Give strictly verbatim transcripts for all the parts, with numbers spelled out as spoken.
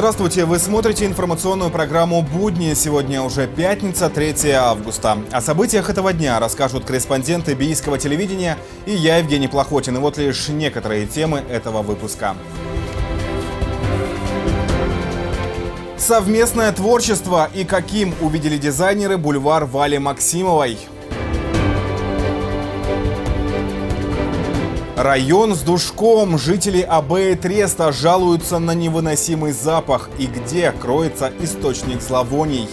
Здравствуйте! Вы смотрите информационную программу «Будни». Сегодня уже пятница, третьего августа. О событиях этого дня расскажут корреспонденты Бийского телевидения и я, Евгений Плохотин. И вот лишь некоторые темы этого выпуска. Совместное творчество и каким увидели дизайнеры бульвар Вали Максимовой. Район с душком. Жители Абэи Треста жалуются на невыносимый запах. И где кроется источник зловоний.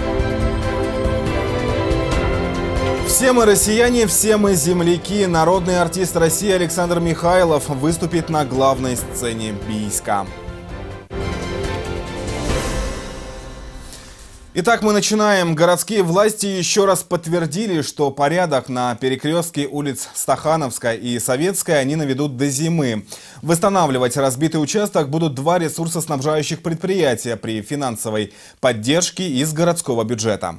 Все мы россияне, все мы земляки. Народный артист России Александр Михайлов выступит на главной сцене Бийска. Итак, мы начинаем. Городские власти еще раз подтвердили, что порядок на перекрестке улиц Стахановская и Советская они наведут до зимы. Восстанавливать разбитый участок будут два ресурсоснабжающих предприятия при финансовой поддержке из городского бюджета.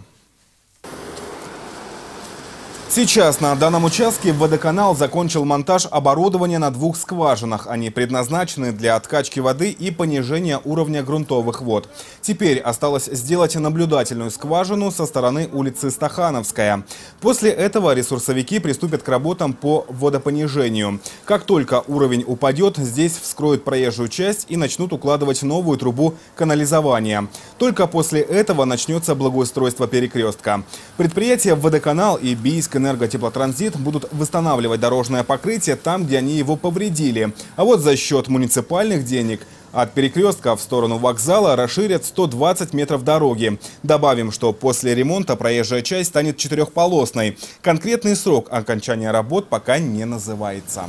Сейчас на данном участке водоканал закончил монтаж оборудования на двух скважинах. Они предназначены для откачки воды и понижения уровня грунтовых вод. Теперь осталось сделать наблюдательную скважину со стороны улицы Стахановская. После этого ресурсовики приступят к работам по водопонижению. Как только уровень упадет, здесь вскроют проезжую часть и начнут укладывать новую трубу канализования. Только после этого начнется благоустройство перекрестка. Предприятия «Водоканал» и Бийск Энерготеплотранзит будут восстанавливать дорожное покрытие там, где они его повредили. А вот за счет муниципальных денег от перекрестка в сторону вокзала расширят сто двадцать метров дороги. Добавим, что после ремонта проезжая часть станет четырехполосной. Конкретный срок окончания работ пока не называется.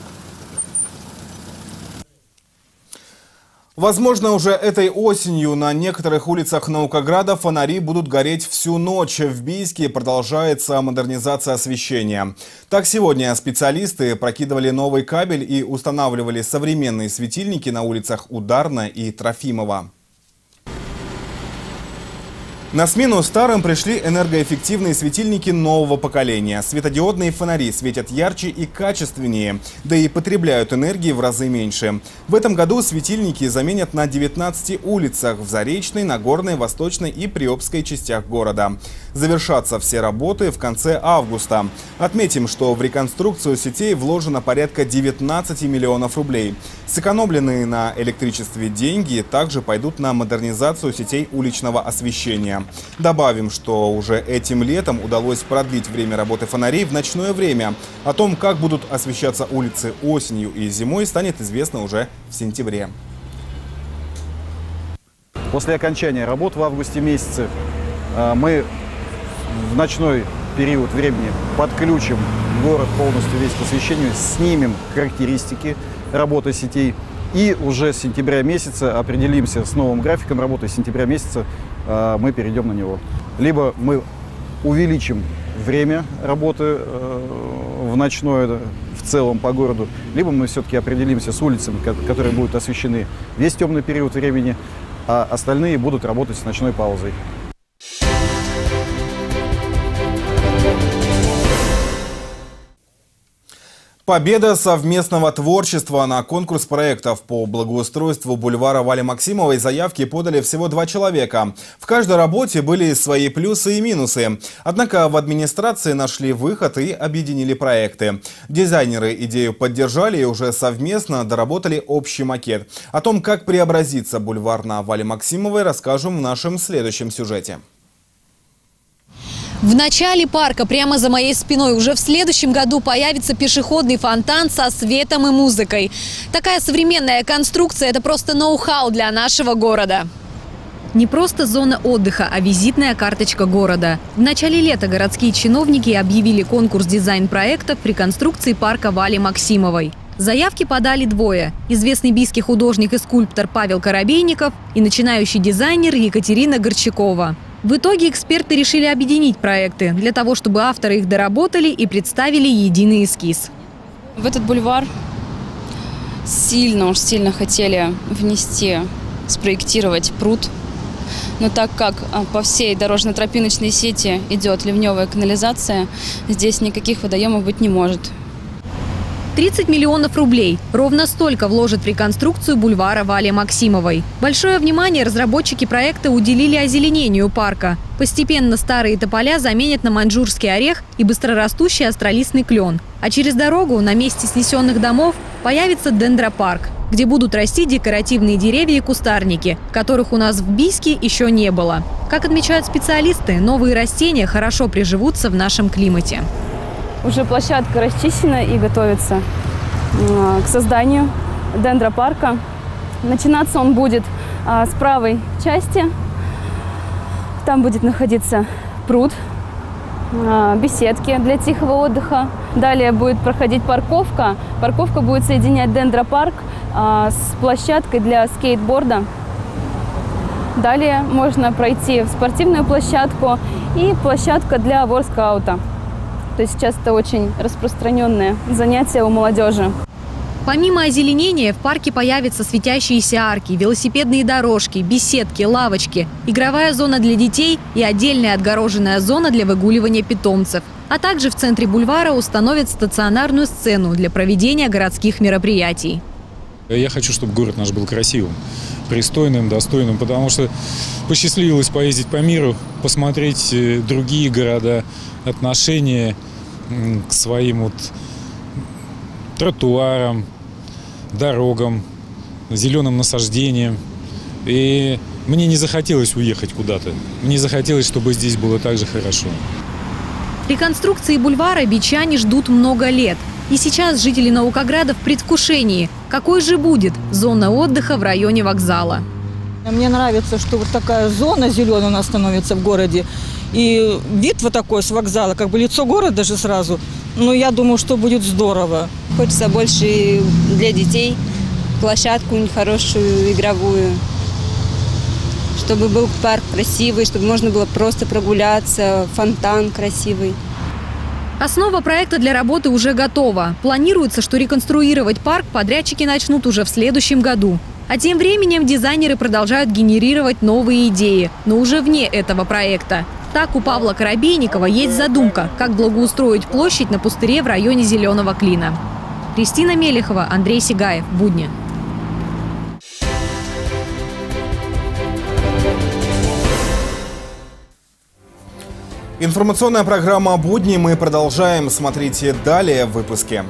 Возможно, уже этой осенью на некоторых улицах Наукограда фонари будут гореть всю ночь. В Бийске продолжается модернизация освещения. Так, сегодня специалисты прокидывали новый кабель и устанавливали современные светильники на улицах Ударная и Трофимова. На смену старым пришли энергоэффективные светильники нового поколения. Светодиодные фонари светят ярче и качественнее, да и потребляют энергии в разы меньше. В этом году светильники заменят на девятнадцати улицах в Заречной, Нагорной, Восточной и Приобской частях города. Завершатся все работы в конце августа. Отметим, что в реконструкцию сетей вложено порядка девятнадцати миллионов рублей. Сэкономленные на электричестве деньги также пойдут на модернизацию сетей уличного освещения. Добавим, что уже этим летом удалось продлить время работы фонарей в ночное время. О том, как будут освещаться улицы осенью и зимой, станет известно уже в сентябре. После окончания работ в августе месяце мы в ночной период времени подключим город полностью весь к освещению, снимем характеристики работы сетей. И уже с сентября месяца определимся с новым графиком работы. С сентября месяца э, мы перейдем на него. Либо мы увеличим время работы э, в ночное в целом по городу, либо мы все-таки определимся с улицами, которые будут освещены весь темный период времени, а остальные будут работать с ночной паузой. Победа совместного творчества. На конкурс проектов по благоустройству бульвара Вали Максимовой заявки подали всего два человека. В каждой работе были свои плюсы и минусы. Однако в администрации нашли выход и объединили проекты. Дизайнеры идею поддержали и уже совместно доработали общий макет. О том, как преобразится бульвар на Вали Максимовой, расскажем в нашем следующем сюжете. В начале парка, прямо за моей спиной, уже в следующем году появится пешеходный фонтан со светом и музыкой. Такая современная конструкция – это просто ноу-хау для нашего города. Не просто зона отдыха, а визитная карточка города. В начале лета городские чиновники объявили конкурс дизайн-проектов при конструкции парка Вали Максимовой. Заявки подали двое – известный бийский художник и скульптор Павел Коробейников и начинающий дизайнер Екатерина Горчакова. В итоге эксперты решили объединить проекты для того, чтобы авторы их доработали и представили единый эскиз. В этот бульвар сильно уж сильно хотели внести, спроектировать пруд. Но так как по всей дорожно-тропиночной сети идет ливневая канализация, здесь никаких водоемов быть не может. тридцать миллионов рублей. Ровно столько вложат в реконструкцию бульвара Вали Максимовой. Большое внимание разработчики проекта уделили озеленению парка. Постепенно старые тополя заменят на маньчжурский орех и быстрорастущий астролистный клен. А через дорогу на месте снесенных домов появится дендропарк, где будут расти декоративные деревья и кустарники, которых у нас в Бийске еще не было. Как отмечают специалисты, новые растения хорошо приживутся в нашем климате. Уже площадка расчищена и готовится к созданию дендропарка. Начинаться он будет с правой части. Там будет находиться пруд, беседки для тихого отдыха. Далее будет проходить парковка. Парковка будет соединять дендропарк с площадкой для скейтборда. Далее можно пройти в спортивную площадку и площадка для воркаута. То есть сейчас это очень распространенное занятие у молодежи. Помимо озеленения в парке появятся светящиеся арки, велосипедные дорожки, беседки, лавочки, игровая зона для детей и отдельная отгороженная зона для выгуливания питомцев. А также в центре бульвара установят стационарную сцену для проведения городских мероприятий. Я хочу, чтобы город наш был красивым, пристойным, достойным, потому что посчастливилось поездить по миру, посмотреть другие города, отношения к своим вот тротуарам, дорогам, зеленым насаждениям. И мне не захотелось уехать куда-то. Мне захотелось, чтобы здесь было так же хорошо. Реконструкции бульвара бичане ждут много лет. И сейчас жители Наукограда в предвкушении. Какой же будет зона отдыха в районе вокзала? Мне нравится, что вот такая зона зеленая у нас становится в городе. И вид вот такой с вокзала, как бы лицо города же сразу. Но я думаю, что будет здорово. Хочется больше для детей площадку хорошую, игровую. Чтобы был парк красивый, чтобы можно было просто прогуляться, фонтан красивый. Основа проекта для работы уже готова. Планируется, что реконструировать парк подрядчики начнут уже в следующем году. А тем временем дизайнеры продолжают генерировать новые идеи, но уже вне этого проекта. Так, у Павла Коробейникова есть задумка, как благоустроить площадь на пустыре в районе Зеленого Клина. Кристина Мелехова, Андрей Сигаев. Будни. Информационная программа «Будни» мы продолжаем. Смотрите далее в выпуске.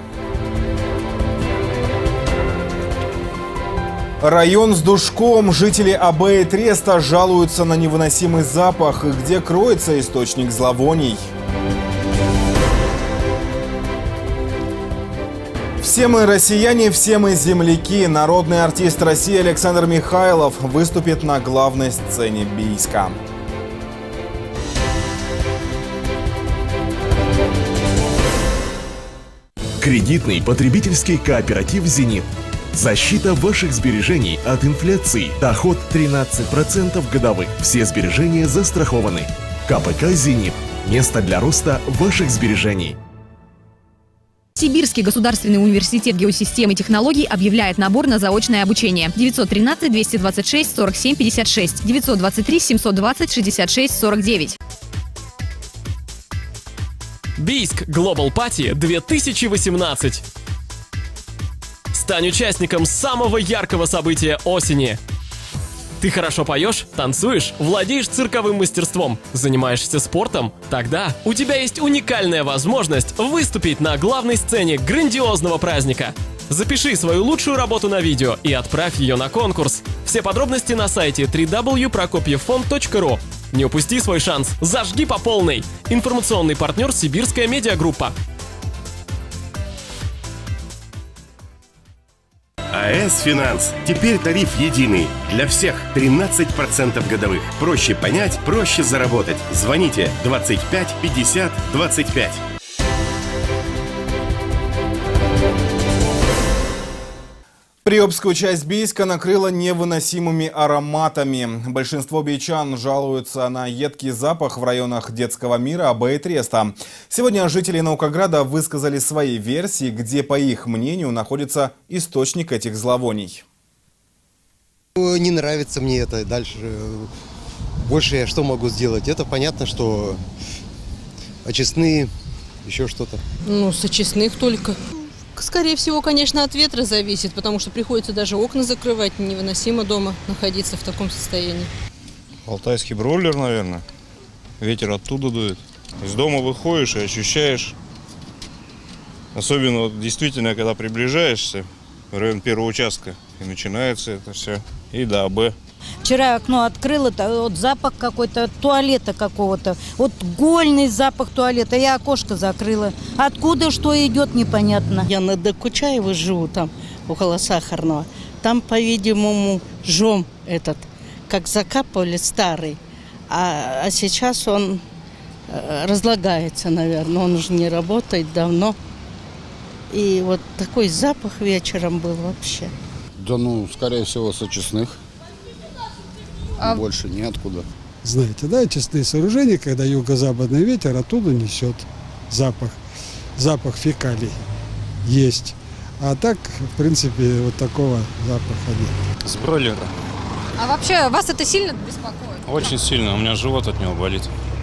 Район с душком. Жители АБ и Треста жалуются на невыносимый запах, где кроется источник зловоний. Все мы россияне, все мы земляки. Народный артист России Александр Михайлов выступит на главной сцене Бийска. Кредитный потребительский кооператив «Зенит». Защита ваших сбережений от инфляции. Доход тринадцать процентов годовых. Все сбережения застрахованы. КПК «Зенит». Место для роста ваших сбережений. Сибирский государственный университет геосистем и технологий объявляет набор на заочное обучение. девятьсот тринадцать двести двадцать шесть сорок семь пятьдесят шесть, девятьсот двадцать три семьсот двадцать шестьдесят шесть сорок девять. Бийск Global Party две тысячи восемнадцать. Стань участником самого яркого события осени. Ты хорошо поешь, танцуешь, владеешь цирковым мастерством, занимаешься спортом? Тогда у тебя есть уникальная возможность выступить на главной сцене грандиозного праздника. Запиши свою лучшую работу на видео и отправь ее на конкурс. Все подробности на сайте дабл ю дабл ю дабл ю точка прокопьевфонд точка ру. Не упусти свой шанс, зажги по полной. Информационный партнер «Сибирская медиагруппа». АЭС «Финанс». Теперь тариф единый. Для всех тринадцать процентов годовых. Проще понять, проще заработать. Звоните двадцать пять пятьдесят двадцать пять. Приобскую часть Бийска накрыло невыносимыми ароматами. Большинство бичан жалуются на едкий запах в районах Детского мира, АБ и Треста. Сегодня жители Наукограда высказали свои версии, где, по их мнению, находится источник этих зловоний. Не нравится мне это. Дальше больше я что могу сделать? Это понятно, что очистные, еще что-то. Ну, с очистных только. скорее всего, конечно, от ветра зависит, потому что приходится даже окна закрывать, невыносимо дома находиться в таком состоянии. Алтайский бройлер, наверное. Ветер оттуда дует. Из дома выходишь и ощущаешь, особенно вот, действительно, когда приближаешься в район первого участка, и начинается это все, и до АБ. Вчера окно открыла, вот запах какой-то туалета какого-то, вот гольный запах туалета, я окошко закрыла. Откуда что идет, непонятно. Я на Докучаева живу, там, около Сахарного. Там, по-видимому, жом этот, как закапывали, старый. А, а сейчас он э, разлагается, наверное, он уже не работает давно. И вот такой запах вечером был вообще. Да ну, скорее всего, с очистных. А... Больше неоткуда. Знаете, да, очистные сооружения, когда юго-западный ветер оттуда несет запах, запах фекалий есть. А так, в принципе, вот такого запаха нет. С бройлера. А вообще, вас это сильно беспокоит? Очень сильно, у меня живот от него болит.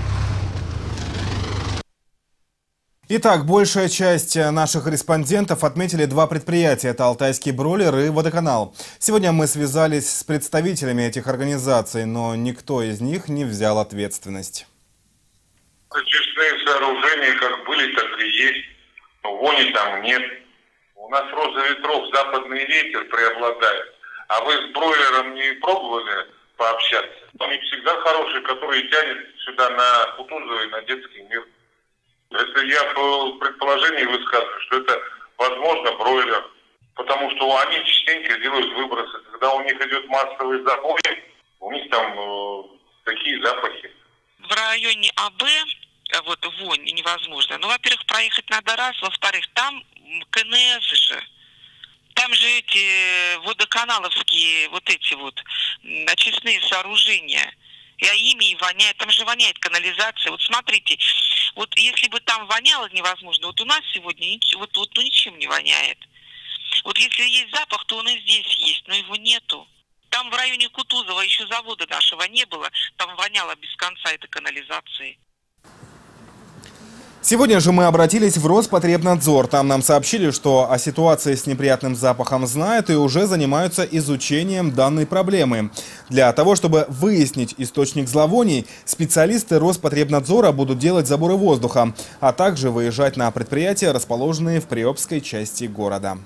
Итак, большая часть наших респондентов отметили два предприятия. Это «Алтайский бройлер» и «Водоканал». Сегодня мы связались с представителями этих организаций, но никто из них не взял ответственность. Очистные сооружения как были, так и есть. Но вони там нет. У нас роза ветров, западный ветер преобладает. А вы с бройлером не пробовали пообщаться? Он не всегда хороший, который тянет сюда на Кутузова и на детский мир. Это я по предположению высказываю, что это, возможно, бройлер. Потому что они частенько делают выбросы. Когда у них идет массовый забой, у них там э, такие запахи. В районе АБ вот вонь невозможно. Ну, во-первых, проехать надо раз, во-вторых, там КНС же. Там же эти водоканаловские вот эти вот очистные сооружения. И ими и воняет. Там же воняет канализация. Вот смотрите, вот если бы там воняло невозможно, вот у нас сегодня вот, вот, ну, ничем не воняет. Вот если есть запах, то он и здесь есть, но его нету. Там в районе Кутузова еще завода нашего не было, там воняло без конца этой канализации. Сегодня же мы обратились в Роспотребнадзор. Там нам сообщили, что о ситуации с неприятным запахом знают и уже занимаются изучением данной проблемы. Для того, чтобы выяснить источник зловоний, специалисты Роспотребнадзора будут делать заборы воздуха, а также выезжать на предприятия, расположенные в Приобской части города.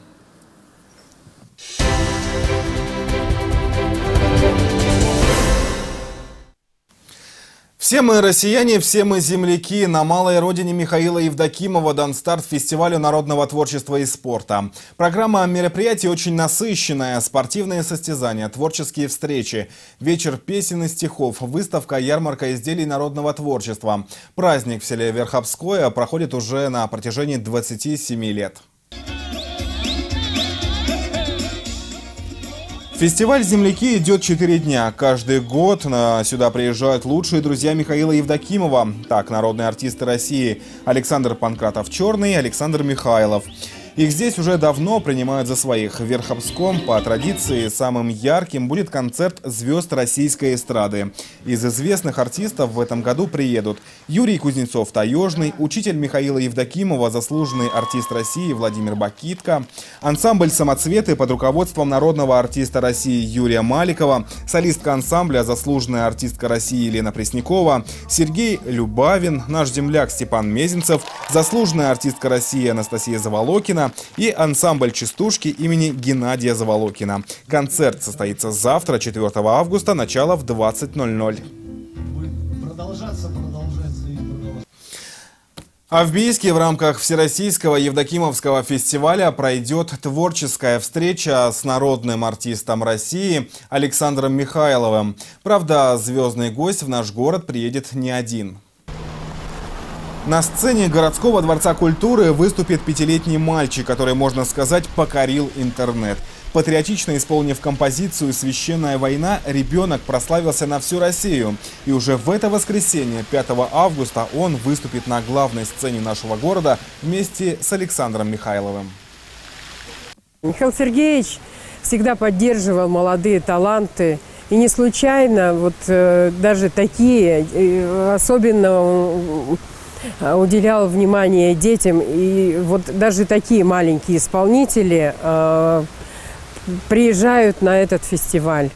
Все мы россияне, все мы земляки. На малой родине Михаила Евдокимова дан старт фестивалю народного творчества и спорта. Программа мероприятий очень насыщенная. Спортивные состязания, творческие встречи, вечер песен и стихов, выставка, ярмарка изделий народного творчества. Праздник в селе Верховское проходит уже на протяжении двадцати семи лет. Фестиваль «Земляки» идет четыре дня. Каждый год сюда приезжают лучшие друзья Михаила Евдокимова. Так, народные артисты России Александр Панкратов-Черный и Александр Михайлов. Их здесь уже давно принимают за своих. В Верховском, по традиции, самым ярким будет концерт звезд российской эстрады. Из известных артистов в этом году приедут Юрий Кузнецов-Таежный, учитель Михаила Евдокимова, заслуженный артист России Владимир Бакитко, ансамбль «Самоцветы» под руководством народного артиста России Юрия Маликова, солистка ансамбля, заслуженная артистка России Елена Преснякова, Сергей Любавин, наш земляк Степан Мезенцев, заслуженная артистка России Анастасия Заволокина и ансамбль «Частушки» имени Геннадия Заволокина. Концерт состоится завтра, четвёртого августа, начало в двадцать ноль ноль. Продолжаться, продолжаться и продолжаться. А в Бийске в рамках Всероссийского Евдокимовского фестиваля пройдет творческая встреча с народным артистом России Александром Михайловым. Правда, звездный гость в наш город приедет не один. На сцене городского дворца культуры выступит пятилетний мальчик, который, можно сказать, покорил интернет. Патриотично исполнив композицию «Священная война», ребенок прославился на всю Россию. И уже в это воскресенье, пятого августа, он выступит на главной сцене нашего города вместе с Александром Михайловым. Михаил Сергеевич всегда поддерживал молодые таланты. И не случайно вот э, даже такие, э, особенно уделял внимание детям. И вот даже такие маленькие исполнители э, приезжают на этот фестиваль.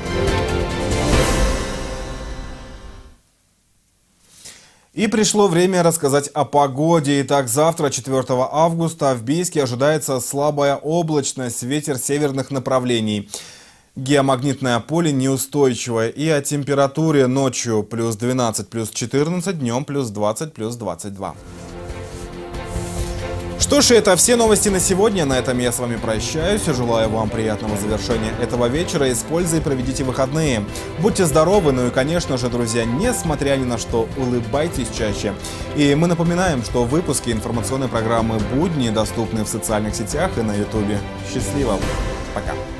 И пришло время рассказать о погоде. Итак, завтра, четвёртого августа, в Бийске ожидается слабая облачность, ветер северных направлений. Геомагнитное поле неустойчивое. И о температуре: ночью плюс двенадцать, плюс четырнадцать, днем плюс двадцать, плюс двадцать два. Что ж, это все новости на сегодня. На этом я с вами прощаюсь. Желаю вам приятного завершения этого вечера. И с пользой проведите выходные. Будьте здоровы, ну и, конечно же, друзья, несмотря ни на что, улыбайтесь чаще. И мы напоминаем, что выпуски информационной программы «Будни» доступны в социальных сетях и на ютубе. Счастливо! Пока!